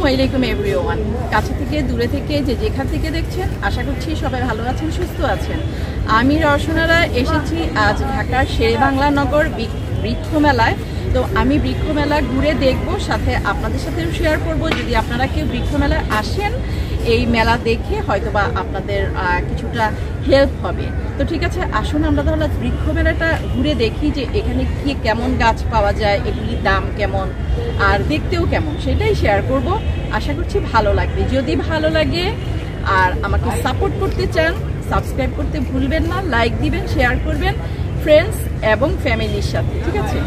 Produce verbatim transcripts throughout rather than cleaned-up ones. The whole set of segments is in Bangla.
আলাইকুম এভরিওয়ান। কাছে থেকে দূরে থেকে যে যেখান থেকে দেখছেন আশা করছি সবাই ভালো আছেন, সুস্থ আছেন। আমি রওশন আরা এসেছি আজ ঢাকার শেরেবাংলা নগর বৃক্ষ মেলায়। তো আমি বৃক্ষ মেলা ঘুরে দেখব, সাথে আপনাদের সাথেও শেয়ার করব। যদি আপনারা কেউ বৃক্ষ মেলায় আসেন, এই মেলা দেখে হয়তোবা আপনাদের কিছুটা হেল্প হবে। তো ঠিক আছে, আসুন আমরা তাহলে বৃক্ষ মেলাটা ঘুরে দেখি যে এখানে কি কেমন গাছ পাওয়া যায়, এগুলির দাম কেমন আর দেখতেও কেমন, সেটাই শেয়ার করব। আশা করছি ভালো লাগবে। যদি ভালো লাগে আর আমাকে সাপোর্ট করতে চান, সাবস্ক্রাইব করতে ভুলবেন না, লাইক দিবেন, শেয়ার করবেন ফ্রেন্ডস এবং ফ্যামিলির সাথে, ঠিক আছে?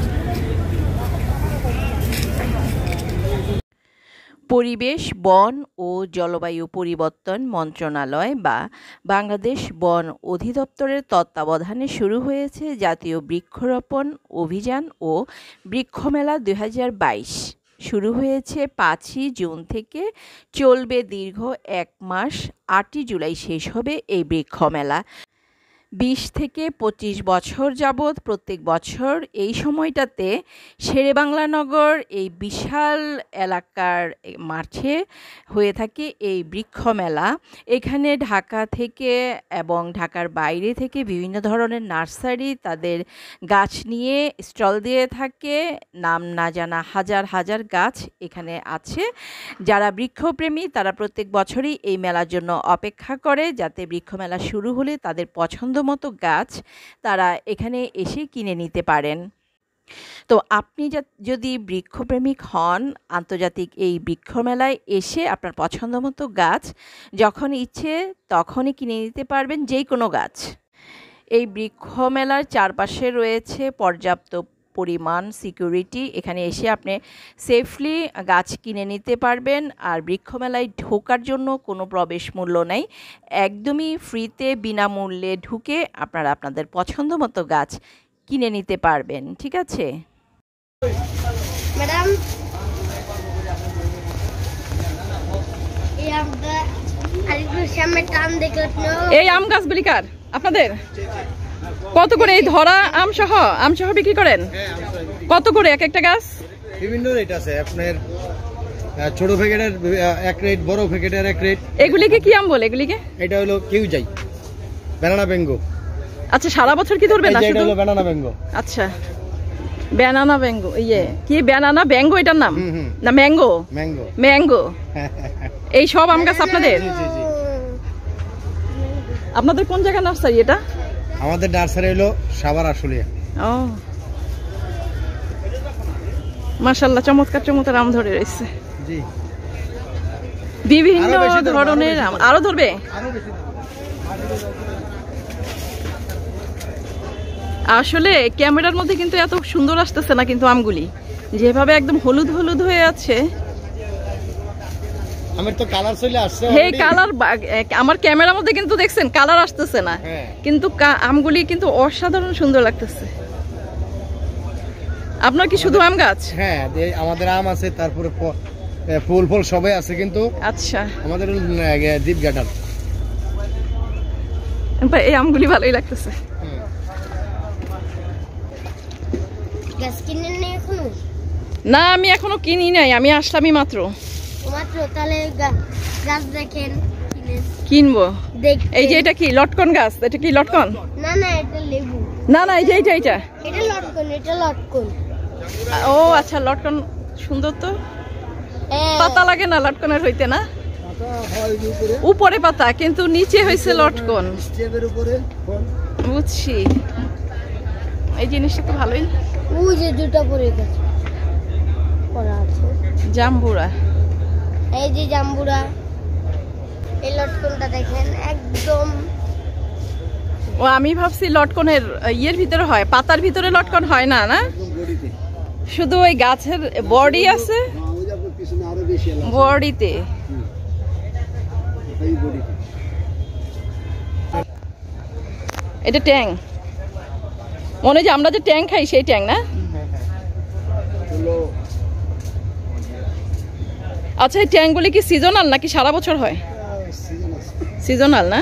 পরিবেশ, বন ও জলবায়ু পরিবর্তন মন্ত্রণালয় বা বাংলাদেশ বন অধিদপ্তরের তত্ত্বাবধানে শুরু হয়েছে জাতীয় বৃক্ষরোপণ অভিযান ও বৃক্ষমেলা দুই হাজার বাইশ। শুরু হয়েছে পাঁচই জুন থেকে, চলবে দীর্ঘ এক মাস। আটই জুলাই শেষ হবে এই বৃক্ষমেলা। বিশ থেকে পঁচিশ বছর যাবৎ প্রত্যেক বছর এই সময়টাতে শেরেবাংলা নগর এই বিশাল এলাকার মাঠে হয়ে থাকে এই বৃক্ষ মেলা। এখানে ঢাকা থেকে এবং ঢাকার বাইরে থেকে বিভিন্ন ধরনের নার্সারি তাদের গাছ নিয়ে স্টল দিয়ে থাকে। নাম না জানা হাজার হাজার গাছ এখানে আছে। যারা বৃক্ষপ্রেমী তারা প্রত্যেক বছরই এই মেলার জন্য অপেক্ষা করে, যাতে বৃক্ষ মেলা শুরু হলে তাদের পছন্দ মতো গাছ তারা এখানে এসে কিনে নিতে পারেন। তো আপনি যদি বৃক্ষপ্রেমিক হন, আন্তর্জাতিক এই বৃক্ষ মেলায় এসে আপনার পছন্দ মতো গাছ যখন ইচ্ছে তখনই কিনে নিতে পারবেন, যেই কোনো গাছ। এই বৃক্ষ মেলার চারপাশে রয়েছে পর্যাপ্ত পরিমাণ সিকিউরিটি। এখানে এসে আপনি সেফলি গাছ কিনে নিতে পারবেন। আর বৃক্ষমেলায় ঢোকার জন্য কোনো প্রবেশ মূল্য নেই, একদমই ফ্রিতে বিনামূল্যে ঢুকে আপনারা আপনাদের পছন্দ মতো গাছ কিনে নিতে পারবেন, ঠিক আছে? ম্যাডাম, এই আম গাছগুলি কার? আপনাদের? কত করে এই ধরা আম সহ আম সহ বিক্রি করেন? কত করে এক একটা গাছ? বিভিন্ন রেট আছে, আপনার ছোট প্যাকেটের এক রেট, বড় প্যাকেটের এক রেট। এগুলিকে কি আম বলে? এগুলিকে এটা হলো কেউ যাই ব্যানানা ব্যাঙ্গো। আচ্ছা, সারা বছর কি ধরবেন না? এটা হলো ব্যানানা ব্যাঙ্গো। আচ্ছা, ব্যানানা ব্যাঙ্গো। ইয়ে কি ব্যানানা ব্যাঙ্গো এটার নাম? না ম্যাঙ্গো? Mango mango. এই সব আম গাছ আপনাদের? জি জি। আপনাদের কোন জায়গা নার্সারি এটা? আমাদের নার্সারি হলো সাভার আশুলিয়া। ও মাশাআল্লাহ, চমৎকার চমৎকার আম ধরে রয়েছে। জি, বিভিন্ন ধরনের আম। আরো ধরবে? আসলে ক্যামেরার মধ্যে কিন্তু এত সুন্দর আসতেছে না, কিন্তু আমগুলি যেভাবে একদম হলুদ হলুদ হয়ে আছে। আমার তো কালার চলে আসছে। এই কালার আমার ক্যামেরার মধ্যে কিন্তু দেখছেন কালার আসতেছে না, কিন্তু আমগুলি কিন্তু অসাধারণ সুন্দর লাগতেছে। আপনার কি শুধু আম গাছ? হ্যাঁ, আমাদের আম আছে, তারপরে ফুল ফল সবাই আছে, কিন্তু আচ্ছা আমাদের দ্বীপ গাটার। এই আমগুলি ভালোই লাগতেছে। না, আমি এখনো কিনি নাই, আমি আসলামই মাত্র। কিনবো। এই যে এটা কি লটকন গাছ? এটা কি লটকন? না না, এটা লেবু। না না, এই যে এটা এটা এটা লটকন, এটা লটকন। ও আচ্ছা, লটকন সুন্দর তো। পাতা লাগে না লটকনের হইতে? না, উপরে পাতা কিন্তু নিচে হয়েছে লটকন। বুঝছি, এই জিনিসটা তো ভালোই। ওই যে দুটো পরে গেছে পড়া আছে, জাম্বুরা। এই যে জাম্বুরা। এই লটকনটা দেখেন একদম। ও আমি ভাবছি লটকনের ইয়ের ভিতরে হয়, পাতার ভিতরে লটকন হয় না। না, শুধু ওই গাছের বডি আছে, বডিতে। এটা ট্যাং মনে হয়, যে আমরা যে ট্যাং খাই সেই ট্যাং না? আচ্ছা, এই ট্যাংগুলি কি সিজনাল নাকি সারা বছর হয়? সিজনাল না?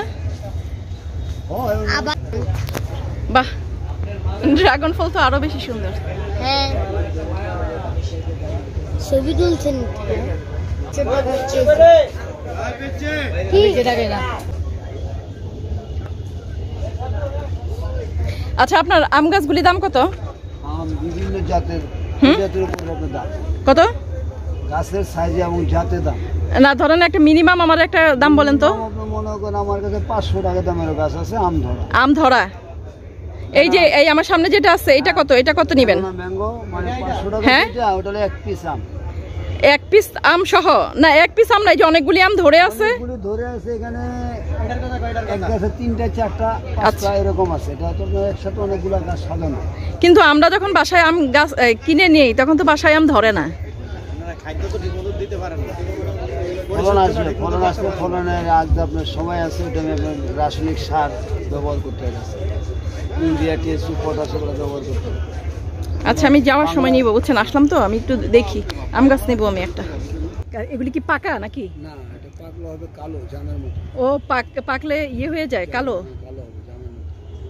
বাহ, ড্রাগন ফল তো আরো বেশি সুন্দর। হ্যাঁ, ছবি তুলছেন? আচ্ছা, আপনার আম গাছগুলি দাম কত? আম বিভিন্ন জাতের জাতের উপর আপনার দাম কত? গাছের সাইজ এবং জাতের দাম। না ধরেন একটা মিনিমাম আমার একটা দাম বলেন তো। আপনি মনে করেন আমার কাছে পাঁচশো টাকা দামের গাছ আছে আম ধরা। আম ধরা এই যে এই আমার সামনে যেটা আছে এটা কত? এটা কত নেবেন? ম্যাঙ্গো মানে পাঁচশো টাকা হ্যাঁ যেটা ওটা হলো এক পিস আম। এক পিস আম সহ? না এক পিস আম না, এই যে অনেকগুলি আম ধরে আছে। অনেকগুলি ধরে আছে এখানে, এক গাছে তিনটা চারটা পাঁচটা এরকম আছে। এটা তো একসাথে অনেকগুলো গাছ সাজানো। কিন্তু আমরা যখন বাসায় আম গাছ এ, কিনে নিই তখন তো বাসায় আম ধরে না। খাদ্য তো ঠিকমতো দিতে পারেন না। ফলন আসবে, ফলন আসবে, ফলনের আজ আপনার সময় আছে, ওটা আমি আপনার রাসায়নিক সার ব্যবহার করতে হবে, ইউরিয়া টিএসপি পটাশ এগুলো ব্যবহার করতে হবে। আচ্ছা, আমি যাওয়ার সময় নিব, বুঝছেন? আসলাম তো, আমি একটু দেখি আম গাছ নেবো আমি একটা। এগুলি কি পাকা নাকি? না, এটা পাকলে হবে কালো জামের মতো। ও পাক পাকলে ইয়ে হয়ে যায় কালো। কালো হবে জামের মতো।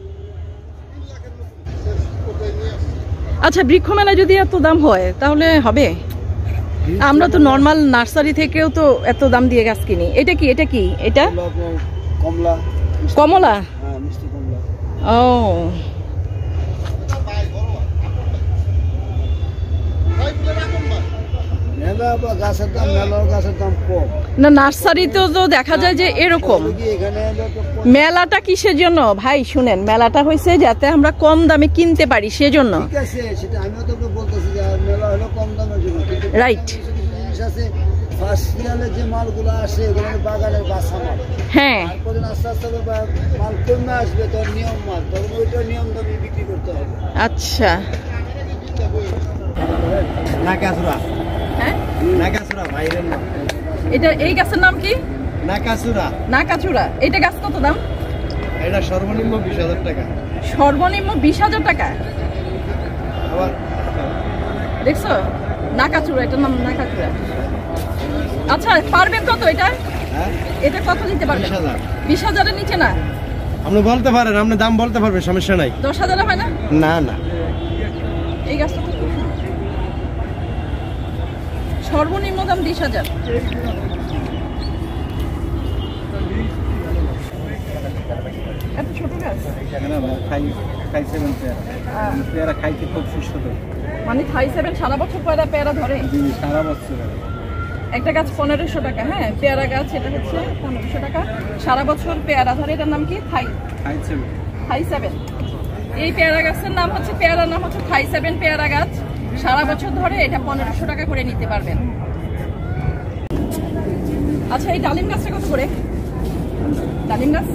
আচ্ছা, বৃক্ষ মেলা যদি এত দাম হয় তাহলে হবে? আমরা তো নর্মাল নার্সারি থেকেও তো এত দাম দিয়ে গাছ কিনি। এটা কি? এটা কি? এটা কমলা, কমলা। হ্যাঁ মিষ্টি কমলা। ও মেলা বা গাছের দাম, মেলার গাছের দাম কম না, নার্সারিতেও তো দেখা যায় যে এরকম। এখানে মেলাটা কিসের জন্য ভাই শুনেন? মেলাটা হয়েছে যাতে আমরা কম দামে কিনতে পারি, সেজন্য। ঠিক আছে, সেটা আমিও তো বলতেছি যে মেলা হলো কম দামের জন্য, কিন্তু রাইট। জিনিস আছে ফার্স্টিয়ালে যে মালগুলো আসে এগুলো বাগানের বাসা মাল। হ্যাঁ, তারপরে আস্তে আস্তে মাল কমে আসবে, তোর নিয়ম মাল, তখন ওইটা নিয়ম দামে বিক্রি করতে হবে। আচ্ছা। নাকাসুরা। হ্যাঁ, নাকাসুরা ভাইরের নাম। এটা এই গাছের নাম কি? নাকাসুরা। নাকাচুরা। এটা গাছ কত দাম? এটা সর্বনিম্ন বিশ হাজার টাকা। সর্বনিম্ন বিশ হাজার টাকা? আবার দেখছো, নাকাচুরা, এটার নাম নাকাচুরা। আচ্ছা, পারবেন কত এটা? হ্যাঁ, এটা কত দিতে পারবেন? বিশ হাজার। বিশ হাজারের নিচে না? আপনি বলতে পারেন, আপনি দাম বলতে পারবেন, সমস্যা নাই। দশ হাজারে হয় না? না না, এই গাছটা তো খুব সুন্দর। সর্বনিম্ন দাম বিশ হাজার। এত ছোট গাছ? পেয়ারা খাইতে খুব সুস্বাদু, মানে থাই সেভেন সারা বছর পেয়ারা পেয়ারা ধরে? সারা বছর। একটা গাছ পনেরোশো টাকা। হ্যাঁ, পেয়ারা গাছ এটা হচ্ছে পনেরোশো টাকা, সারা বছর পেয়ারা ধরে। এটার নাম কি? Thai Thai seven. এই পেয়ারা গাছের নাম হচ্ছে, পেয়ারার নাম হচ্ছে থাই সেভেন পেয়ারা গাছ। সারা বছর ধরে এটা পনেরোশো টাকা করে নিতে পারবেন। আচ্ছা, এই ডালিম গাছটা কত করে? ডালিম গাছ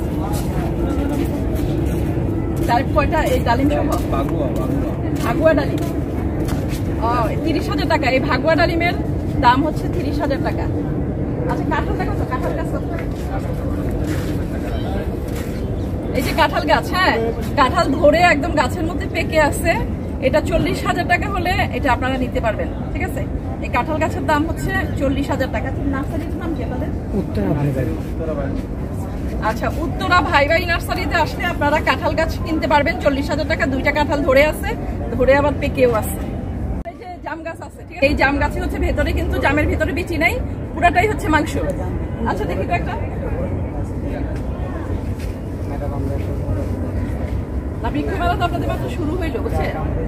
ডালিম কয়টা? এই ডালিম সহ ভাগুয়া ডালিম ও তিরিশ হাজার টাকা। এই ভাগুয়া ডালিমের দাম হচ্ছে তিরিশ হাজার টাকা। আচ্ছা, কাঁঠালটা কত? কাঁঠাল গাছ কত? এই যে কাঁঠাল গাছ, হ্যাঁ, কাঁঠাল ধরে একদম গাছের মধ্যে পেকে আছে, এটা চল্লিশ হাজার টাকা হলে এটা আপনারা নিতে পারবেন। ঠিক আছে, এই কাঁঠাল গাছের দাম হচ্ছে চল্লিশ হাজার টাকা। নার্সারির নাম কি আপনাদের? উত্তরা ভাই ভাই। আচ্ছা, উত্তরা ভাই ভাই নার্সারিতে আসলে আপনারা কাঁঠাল গাছ কিনতে পারবেন চল্লিশ হাজার টাকা। দুইটা কাঁঠাল ধরে আছে, ধরে আবার পেকেও আছে। এই যে জাম গাছ আছে, ঠিক আছে, এই জাম গাছে হচ্ছে ভেতরে কিন্তু জামের ভিতরে বিচি নাই, পুরাটাই হচ্ছে মাংস। আচ্ছা, দেখি তো একটা। না, বৃক্ষ মেলা তো আপনাদের মাত্র শুরু হইলো, বুঝছে?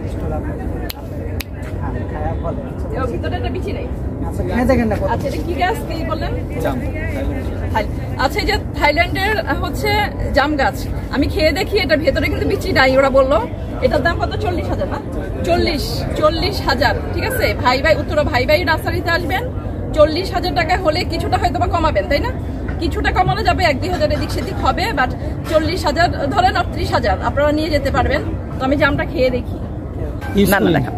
ভিতরে একটা বিচি নেই। আচ্ছা, এটা কি গাছ কি বললেন? আচ্ছা, এই যে থাইল্যান্ডের হচ্ছে জাম গাছ, আমি খেয়ে দেখি এটার ভেতরে কিন্তু বিচি নাই। ওরা বললো এটার দাম কত? চল্লিশ হাজার না? চল্লিশ চল্লিশ হাজার। ঠিক আছে, ভাই ভাই উত্তরা ভাই ভাই নার্সারিতে আসবেন, চল্লিশ হাজার টাকা হলে কিছুটা হয়তো বা কমাবেন, তাই না? কিছুটা কমানো যাবে, এক দুই হাজার এদিক সেদিক হবে, বাট চল্লিশ হাজার ধরেন আটত্রিশ হাজার আপনারা নিয়ে যেতে পারবেন। তো আমি জামটা খেয়ে দেখি। না না, দেখা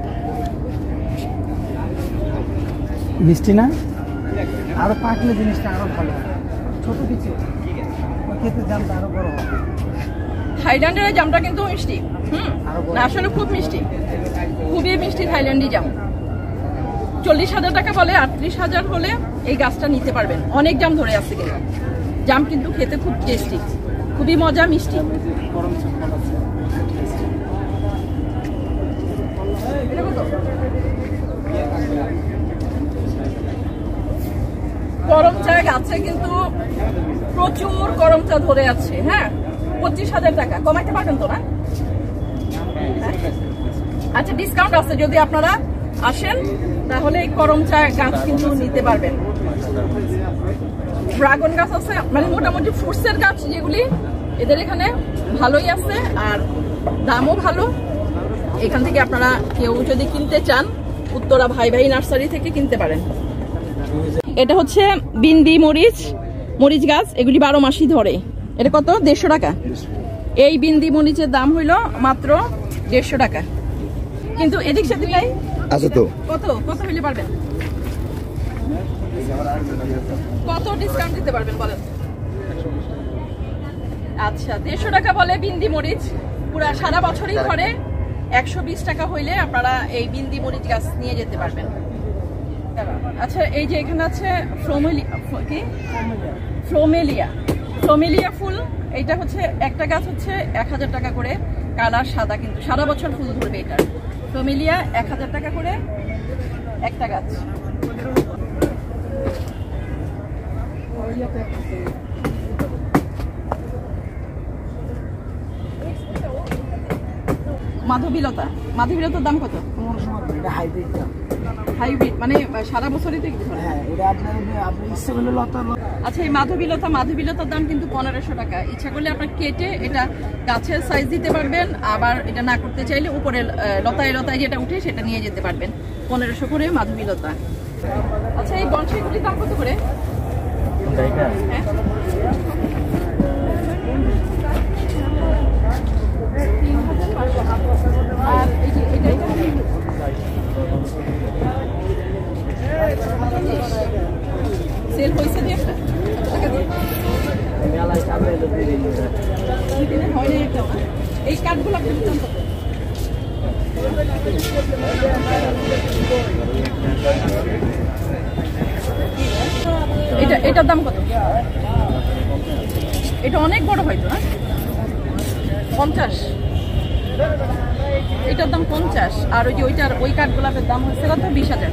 মিষ্টি না, আরো পাকলে জিনিসটা আরো ভালো হয়। ছোট কিছু খেতে জামটা আরো বড় হবে। থাইল্যান্ডের জামটা কিন্তু মিষ্টি। হুম, না আসলে খুব মিষ্টি, খুবই মিষ্টি থাইল্যান্ডি জাম। চল্লিশ হাজার টাকা বলে, আটত্রিশ হাজার হলে এই গাছটা নিতে পারবেন। অনেক জাম ধরে আসছে কিন্তু, জাম কিন্তু খেতে খুব টেস্টি, খুবই মজা, মিষ্টি। করম চা গাছে কিন্তু প্রচুর করম চা ধরে আছে। হ্যাঁ, পঁচিশ হাজার টাকা কমাইতে পারবেন তো না? আচ্ছা, ডিসকাউন্ট আছে, যদি আপনারা আসেন তাহলে এই করম চা গাছ কিন্তু নিতে পারবেন। ড্রাগন গাছ আছে, মানে মোটামুটি ফ্রুটসের গাছ যেগুলি এদের এখানে ভালোই আছে আর দামও ভালো। এখান থেকে আপনারা কেউ যদি কিনতে চান উত্তরা ভাই ভাই নার্সারি থেকে কিনতে পারেন। এটা হচ্ছে বিন্দি মরিচ, মরিচ গাছ, এগুলি বারো মাসই ধরে। এটা কত? দেড়শো টাকা। এই বিন্দি মরিচের দাম হইল মাত্র দেড়শো টাকা। কিন্তু এদিক সেদিক নাই আচ্ছা, তো কত কত হইলে পারবেন? কত ডিসকাউন্ট দিতে পারবেন বলেন? আচ্ছা, দেড়শো টাকা বলে বিন্দি মরিচ, পুরা সারা বছরই ধরে। একশো বিশ টাকা হইলে আপনারা এই বিন্দি মরিচ গাছ নিয়ে যেতে পারবেন। আচ্ছা, এই যে এখানে আছে ফ্রোমেলিয়া, কি ফ্রোমেলিয়া, ফ্রোমেলিয়া ফুল। এইটা হচ্ছে একটা গাছ হচ্ছে এক হাজার টাকা করে, কালার সাদা, কিন্তু সারা বছর ফুল ধরবে। এটা ফ্রোমেলিয়া এক হাজার টাকা করে একটা গাছ। মাধবীলতা, মাধবীলতার দাম কত? হাইব্রিড মানে সারা বছরই তো এগুলো ধরে। আচ্ছা, এই মাধবীলতা, মাধবীলতার দাম কিন্তু পনেরোশো টাকা। ইচ্ছা করলে আপনার কেটে এটা গাছের সাইজ দিতে পারবেন, আবার এটা না করতে চাইলে উপরে লতায় লতায় যেটা উঠে সেটা নিয়ে যেতে পারবেন। পনেরোশো করে মাধবীলতা। আচ্ছা, এই বনসাইগুলির দাম কত করে? হ্যাঁ, আর এই যে এটা সেল হয়েছে দিয়ে একটা টাকা দিয়ে হয় না একটা। এই কাঠগুলো আপনি দাম কত? এটা এটার দাম কত? এটা অনেক বড় হয়তো না? পঞ্চাশ। এটার দাম পঞ্চাশ। আর ওই যে ওইটার ওই কাঠগোলাপের দাম হচ্ছে কত? বিশ হাজার।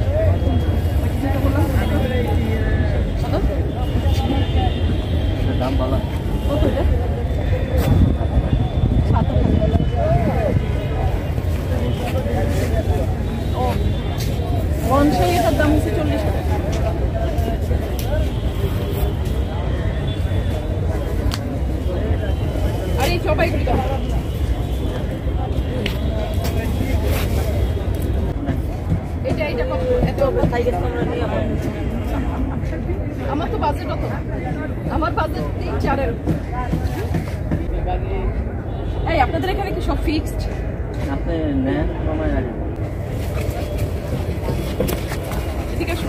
বনসাই এটার দাম হচ্ছে চল্লিশ হাজার। আর এই জবাইগুলি দাম এটা এটা কত? এত আমার তো বাজেট কত? আমার বাজেট তিন চারের। এই আপনাদের এখানে কি সব ফিক্সড? আপনি নেন, কমায় রাখেন। ঠিক আছে,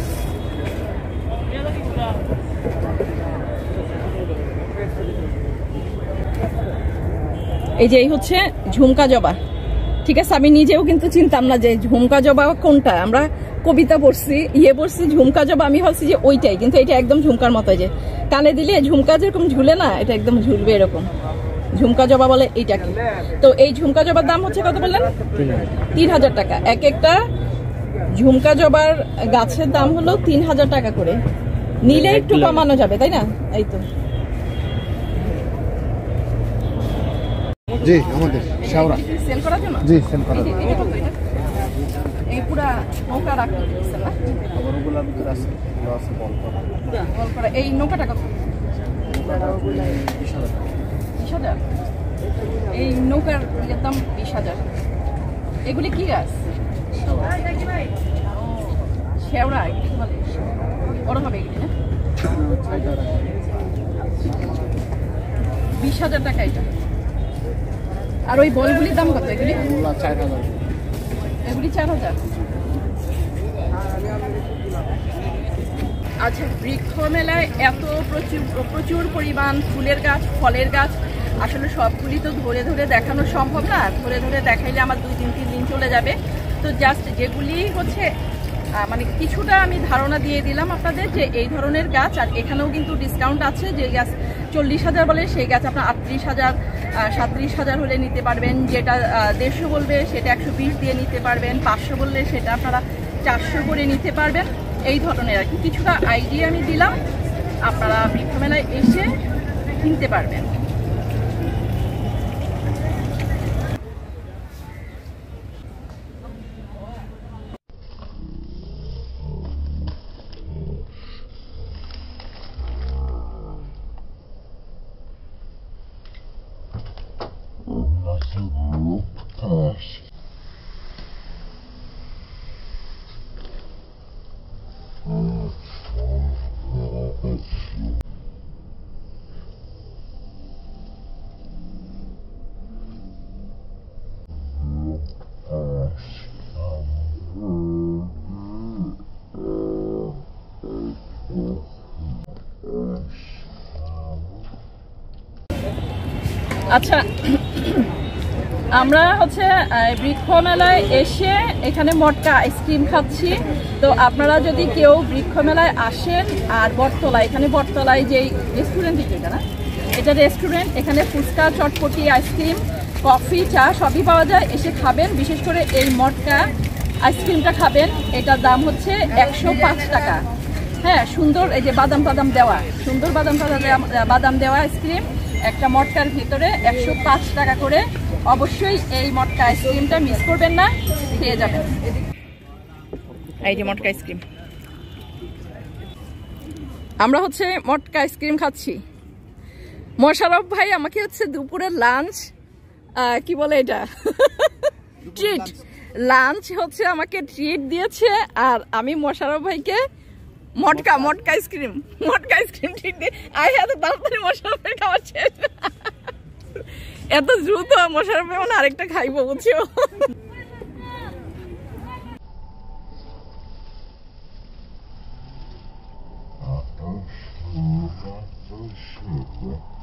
এই যে এই হচ্ছে ঝুমকা জবা। ঠিক আছে, আমি নিজেও কিন্তু চিনতাম না যে ঝুমকা জবা কোনটা। আমরা কবিতা পড়ছি, ইয়ে পড়ছি ঝুমকা জবা, আমি ভাবছি যে ওইটাই, কিন্তু এটা একদম ঝুমকার মতো, যে কানে দিলে ঝুমকা যেরকম ঝুলে না, এটা একদম ঝুলবে এরকম। ঝুমকা জবা বলে এইটাকে। তো এই ঝুমকা জবার দাম হচ্ছে কত বললেন? তিন হাজার টাকা। এক একটা ঝুমকা জবার গাছের দাম হলো তিন হাজার টাকা করে। নিলে একটু কমানো যাবে, তাই না? এই তো জি, আমাদের শাওরা সেল করার জন্য। জি, সেল করার এই যে এটা কত? এটা এই পুরা নৌকা রাখতে দিচ্ছেন না? খবরগুলো ভিতরে আছে, এগুলো আছে বল করা। পুরা বল করা। এই নৌকাটা কত? বিশ হাজার। বিশ হাজার। এই নৌকার ইয়ের দাম বিশ হাজার। এগুলি কি গাছ? শেওড়া, এগুলি বলে বড় হবে এগুলি না? বিশ হাজার টাকা এটা। আর ওই বলগুলির দাম কত? এগুলি চার হাজার। এগুলি চার হাজার। আচ্ছা, বৃক্ষ মেলায় এত প্রচুর প্রচুর পরিমাণ ফুলের গাছ, ফলের গাছ, আসলে সবগুলি তো ধরে ধরে দেখানো সম্ভব না। ধরে ধরে দেখাইলে আমার দুই তিন তিন দিন চলে যাবে। তো জাস্ট যেগুলি হচ্ছে মানে কিছুটা আমি ধারণা দিয়ে দিলাম আপনাদের যে এই ধরনের গাছ। আর এখানেও কিন্তু ডিসকাউন্ট আছে। যে গাছ চল্লিশ হাজার বলে সেই গাছ আপনার আটত্রিশ হাজার সাঁত্রিশ হাজার হলে নিতে পারবেন। যেটা দেড়শো বলবে সেটা একশো বিশ দিয়ে নিতে পারবেন। পাঁচশো বললে সেটা আপনারা চারশো করে নিতে পারবেন। এই ধরনের আর কি কিছুটা আইডিয়া আমি দিলাম, আপনারা বৃক্ষ মেলায় এসে কিনতে পারবেন। আচ্ছা, আমরা হচ্ছে বৃক্ষ মেলায় এসে এখানে মটকা আইসক্রিম খাচ্ছি। তো আপনারা যদি কেউ বৃক্ষ মেলায় আসেন, আর বটতলা, এখানে বটতলায় যেই রেস্টুরেন্ট, এটা না, এটা রেস্টুরেন্ট, এখানে ফুচকা, চটপটি, আইসক্রিম, কফি, চা সবই পাওয়া যায়, এসে খাবেন। বিশেষ করে এই মটকা আইসক্রিমটা খাবেন, এটার দাম হচ্ছে একশো পাঁচ টাকা। হ্যাঁ, সুন্দর এই যে বাদাম টাদাম দেওয়া, সুন্দর বাদাম টাদাম বাদাম দেওয়া আইসক্রিম একটা মটকার ভিতরে একশো পাঁচ টাকা করে। অবশ্যই এই মটকা আইসক্রিমটা মিস করবেন না, খেয়ে যাবেন। এই যে মটকা আইসক্রিম, আমরা হচ্ছে মটকা আইসক্রিম খাচ্ছি। মোশাররফ ভাই আমাকে হচ্ছে দুপুরের লাঞ্চ, কি বলে এটা, ট্রিট, লাঞ্চ হচ্ছে আমাকে ট্রিট দিয়েছে। আর আমি মোশাররফ ভাইকে মটকা মটকা আইসক্রিম মটকা আইসক্রিম ঠিক দিয়ে আই এত তাড়াতাড়ি মোশাররফের খাওয়া শেষ, এত দ্রুত মোশাররফ মানে আরেকটা খাইবো, বুঝছো।